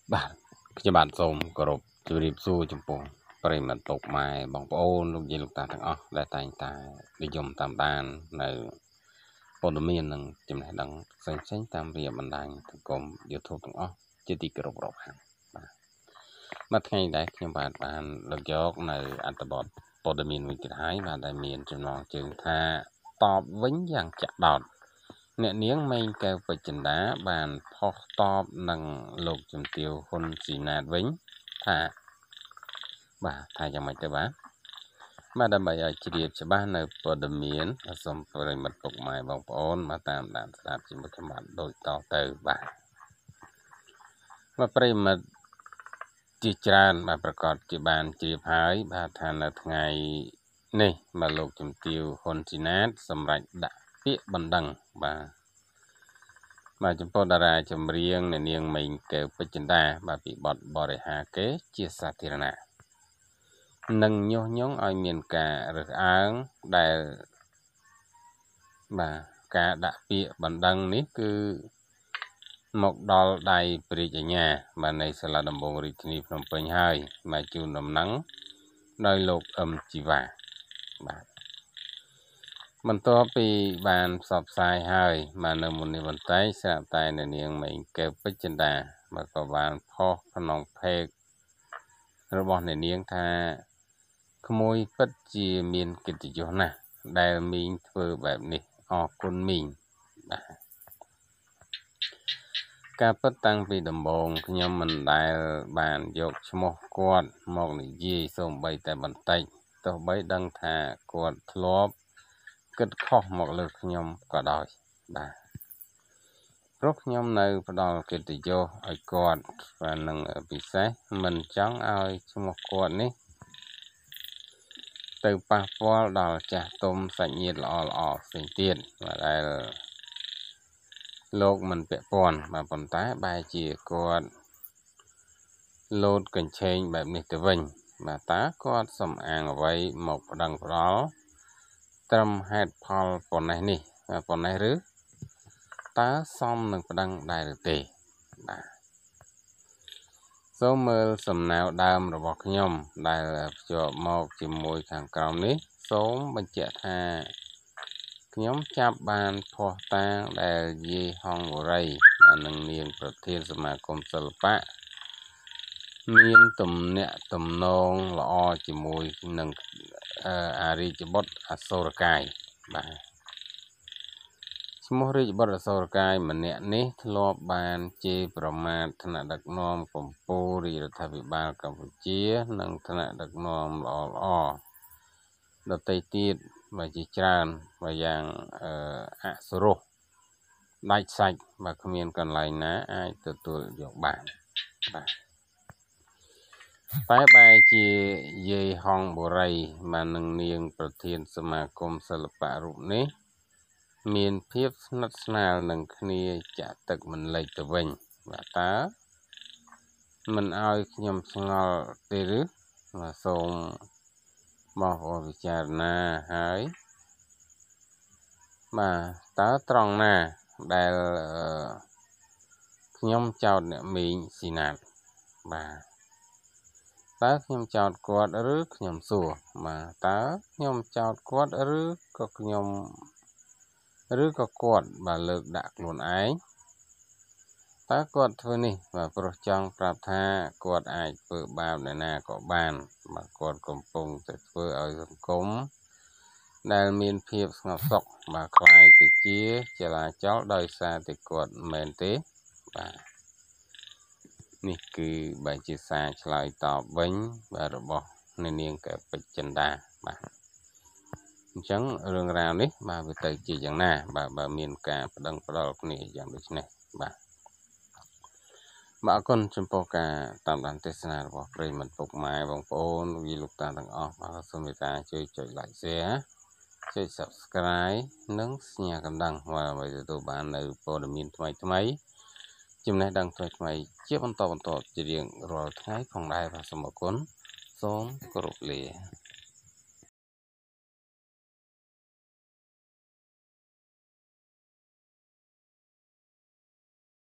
បាទខ្ញុំបាទសូមគោរពជម្រាបសួរចំពោះប្រិយមិត្តពុកម៉ែបងប្អូនលោកយាយលោកតាទាំងអស់ដែលតែងតែនិយមតាមដាននៅព័ត៌មាននិងចំណេះដឹងផ្សេងៗតាមរយៈបណ្ដាញសង្គម YouTube ទាំងអស់ជាទីគោរពរាប់អានបាទថ្ងៃនេះខ្ញុំបាទបានលើកយកនៅអត្ថបទព័ត៌មានវិញទៀតហើយបាទដែលមានចំណងជើងថាតបវិញយ៉ាងចាក់ដោតអ្នកនាងមេងកែវពេជ្រចិន្តាបានផុសតបនឹងលោកជំទាវហ៊ុនស៊ីណាតវិញថាយ៉ាងម៉េចទៅបាទដើម្បីឲ្យជ្រាបច្បាស់នៅព័ត៌មានសូមប្រិយមិត្តពុកម៉ែបងប្អូនមកតាមដានស្ដាប់ជាមួយខ្ញុំបាទដូចតទៅបាទប្រិយមិត្តជាច្រើនបាទប្រកាសជាបានជ្រាបហើយបាទថានៅថ្ងៃនេះមកលោកជំទាវហ៊ុនស៊ីណាតសម្រាប់ដាក់ពាក្យបណ្ដឹងបាទចំពោះតារាចម្រៀងអ្នកនាងមេងកែវពេជ្រចិន្តាបាទពីបទបរិហាគេជាសាធារណៈនិងញុះញង់ឲ្យមានការរើសអើងដែលការដាក់ពាក្យបណ្ដឹងនេះគឺមកដល់ដៃព្រះរាជអាជ្ញាបាទនៃសាលាដំបងរាជធានីភ្នំពេញហើយមកជូនដំណឹងដោយលោកអឹមជីវ៉ាបាទបន្ទាប់ពីបានផ្សព្វផ្សាយហើយបាទនៅមុននេះបន្តិចស្រាប់តែអ្នកនាងមេងកែវពេជ្រចិន្តាបាទក៏បានផុសក្នុងเพจរបស់អ្នកនាងថាក្មួយពិតជាមានកិត្តិយសណាស់ដែលមីងធ្វើបែបនេះអរគុណមីងបាទការពិតតាំងពីដំបូងខ្ញុំមិនដែលបានយកឈ្មោះគាត់មកនិយាយសូម្បីតែបន្តិចទោះបីដឹងថាគាត់ធ្លាប់គិតខុសមកលើខ្ញុំក៏ដោយបាទព្រោះខ្ញុំនៅផ្ដល់កិត្តិយសឲ្យគាត់vàនឹងពិសេសមិនចង់ឲ្យឈ្មោះគាត់នេះទៅប៉ះពាល់ដល់ចាស់ទុំសាច់ញាតិល្អផ្សេងទៀតដែលលោកមិនពាក់ព័ន្ធបាទប៉ុន្តែបែរជាគាត់លោតកញ្ឆេងបែបនេះទៅវិញបាទតើគាត់សំអាងអ្វីមកប្តឹងផ្ដាល់ត្រឹមហេតុផលប៉ុណ្ណេះនេះប៉ុណ្ណេះឬតើសមនឹងប្តឹងដែរឬទេបាទសូមមើលសំណៅដើមរបស់ខ្ញុំដែលភ្ជាប់មកជាមួយខាងក្រោមនេះសូមបញ្ជាក់ថាខ្ញុំចាប់បានភ័ស្តុតាងដែលយាយហងបុរីនិងនាងប្រធានសមាគមសិល្បៈមានទំនាក់ទំនងល្អជាមួយនឹងអារាជបុត្រអសូរកាយបាទឈ្មោះរាជបុត្រអសូរកាយម្នាក់នេះធ្លាប់បានជេរប្រមាថថ្នាក់ដឹកនាំកម្ពុជារាជរដ្ឋាភិបាលកម្ពុជានិងថ្នាក់ដឹកនាំល្អដទៃទៀតបាទជាច្រើនបាទយ៉ាងអសុរោះដាច់សាច់បាទគ្មានកន្លែងណាអាចទទួលយកបានបាទតែបែរជាយាយហងបុរីបាននឹងនាងប្រធានសមាគមសិល្បៈរូបនេះមានភាពស្និទ្ធស្នាលនឹងគ្នាចាក់ទឹកមិនលិចទៅវិញបាទតើមិនឲ្យខ្ញុំឆ្ងល់ទេឬបាទសូមបងប្អូនពិចារណាហើយបាទតើត្រង់ណាដែលខ្ញុំចោទអ្នកមីងស៊ីណាតបាទតើខ្ញុំចោទគាត់ឬខ្ញុំសួរបាទតើខ្ញុំចោទគាត់ឬក៏គាត់បាទលើកដាក់ខ្លួនឯងតើគាត់ធ្វើនេះបាទព្រោះចង់ប្រាប់ថាគាត់អាចធ្វើបាបអ្នកណាក៏បានបាទគាត់កំពុងតែធ្វើឲ្យសង្គមដែលមានភាពស្ងប់សុខបាទคล้ายទៅជាចលាចលដោយសារតែគាត់មែនទេបាទនេះគឺបែរជាសារឆ្លើយតបវិញបាទរបស់អ្នកនាងកែវពេជ្រចិន្តាបាទអញ្ចឹងរឿងរ៉ាវនេះបាទវាទៅជាយ៉ាងណាបាទបើមានការប្តឹងផ្តល់គ្នាយ៉ាងដូចនេះបាទអរគុណចំពោះការតាមដានទេសនារបស់ប្រិយមិត្តពុកម៉ែបងប្អូនលោកតាទាំងអស់បាទសូមមេត្តាជួយចុច like share ចុច subscribe និងសញ្ញាកណ្ដឹងដើម្បីទទួលបាននៅព័ត៌មានថ្មីចំណេះដឹងថ្មីជាបន្តជារៀងរាល់ថ្ងៃផងដែរបាទសូមអរគុណសូមគោរពលា